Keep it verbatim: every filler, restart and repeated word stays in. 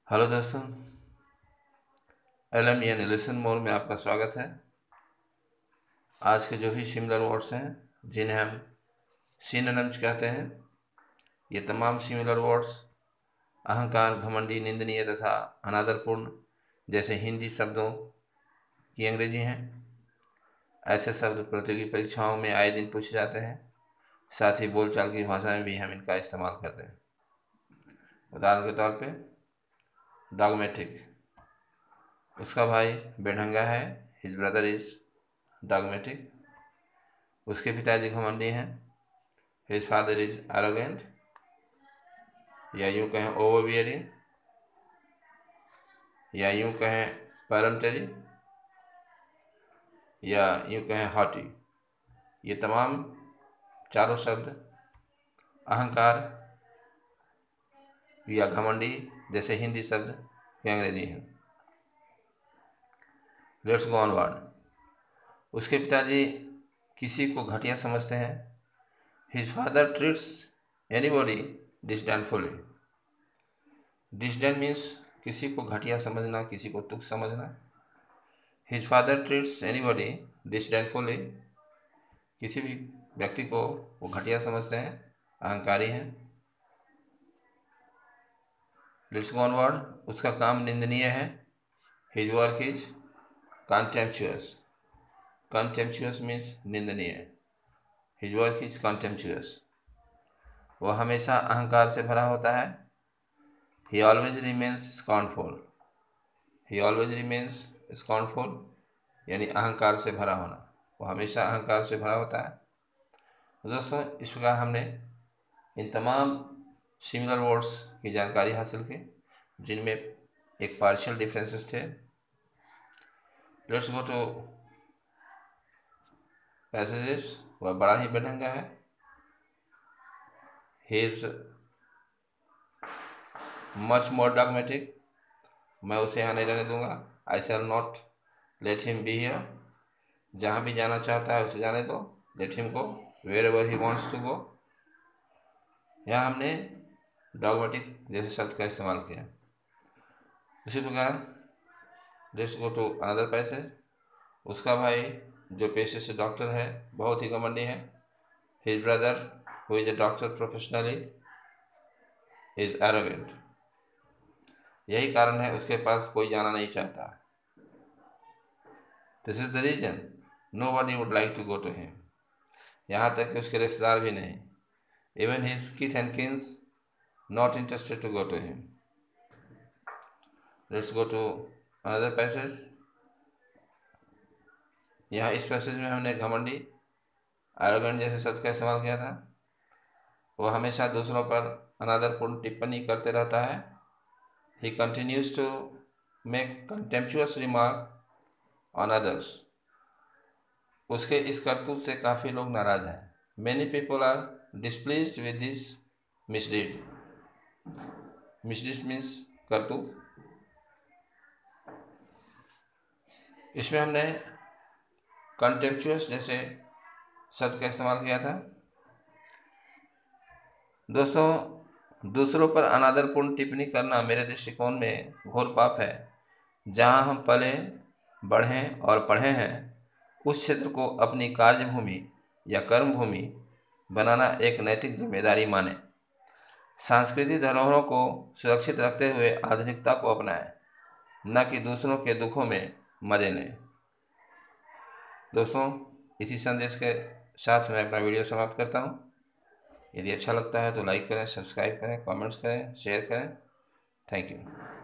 Hello दोस्तों, L M यानी listen more में आपका स्वागत है। आज के जो भी सिमिलर वर्ड्स हैं जिन्हें हम सिनोनिम्स कहते हैं, ये तमाम सिमिलर वर्ड्स अहंकार, घमंडी, निंदनीय तथा अनादरपूर्ण जैसे हिंदी शब्दों की अंग्रेजी हैं। ऐसे शब्द प्रतियोगी परीक्षाओं में आए दिन पूछे जाते हैं। साथ ही बोलचाल की भाषा में भी हम इनका इस्तेमाल करते हैं। उदाहरण के तौर पे डॉगमेटिक, उसका भाई बेढंगा है, हिज ब्रदर इज डॉगमेटिक। उसके पिताजी घमंडी हैं, हिज फादर इज एरोगेंट, या यूं कहें ओवरबियरिंग, या यूं कहें परemptory, या यूं कहें हॉटी। ये तमाम चारों शब्द अहंकार या घमंडी जैसे हिंदी शब्द की अंग्रेजी हैं। Let's go onward. उसके पिताजी किसी को घटिया समझते हैं। His father treats anybody disdainfully. Disdain means किसी को घटिया समझना, किसी को तुच्छ समझना। His father treats anybody disdainfully, किसी भी व्यक्ति को वो घटिया समझते हैं, अहंकारी हैं। Let's go onward. उसका काम निंदनीय है। His work is contemptuous. Contemptuous means निंदनीय। His work is contemptuous. वह हमेशा अहंकार से भरा होता है। He always remains scornful. He always remains scornful, यानी अहंकार से भरा होना। वो हमेशा अहंकार से भरा होता है। तो दोस्तों, इस प्रकार हमने इन तमाम सिमिलर वर्ड्स की जानकारी हासिल की जिनमें एक पार्शियल डिफरेंसेस थे। Let's go to passages. वह बड़ा ही बेढंगा है। He is much more dogmatic. मैं उसे यहाँ नहीं रहने दूंगा। I shall not let him be here. जहाँ भी जाना चाहता है उसे जाने दो। Let him go wherever he wants to go. यहाँ हमने डॉगमेटिक जैसे शब्द का इस्तेमाल किया। उसी प्रकार let's go to another passage. उसका भाई जो पेशे से डॉक्टर है बहुत ही घमंडी है। His brother who is a doctor professionally is arrogant. यही कारण है उसके पास कोई जाना नहीं चाहता। This is the reason nobody would like to go to him. यहाँ तक कि उसके रिश्तेदार भी नहीं। Even his kith and kins not interested to go to him. Let's go to another passage. यहाँ इस पैसेज में हमने घमंडी, एरोगेंट जैसे शब्द का इस्तेमाल किया था। वह हमेशा दूसरों पर अनादरपूर्ण टिप्पणी करते रहता है। He continues to make contemptuous remark on others. उसके इस करतूत से काफ़ी लोग नाराज हैं। Many people are displeased with this misdeed. Misdeed means करतूत। इसमें हमने contemptuous जैसे शब्द का इस्तेमाल किया था। दोस्तों, दूसरों पर अनादरपूर्ण टिप्पणी करना मेरे दृष्टिकोण में घोर पाप है। जहाँ हम पले बढ़े और पढ़े हैं उस क्षेत्र को अपनी कार्यभूमि या कर्मभूमि बनाना एक नैतिक जिम्मेदारी माने। सांस्कृतिक धरोहरों को सुरक्षित रखते हुए आधुनिकता को अपनाएं, न कि दूसरों के दुखों में मजे लें। दोस्तों, इसी संदेश के साथ मैं अपना वीडियो समाप्त करता हूँ। यदि अच्छा लगता है तो लाइक करें, सब्सक्राइब करें, कमेंट्स करें, शेयर करें। Thank you.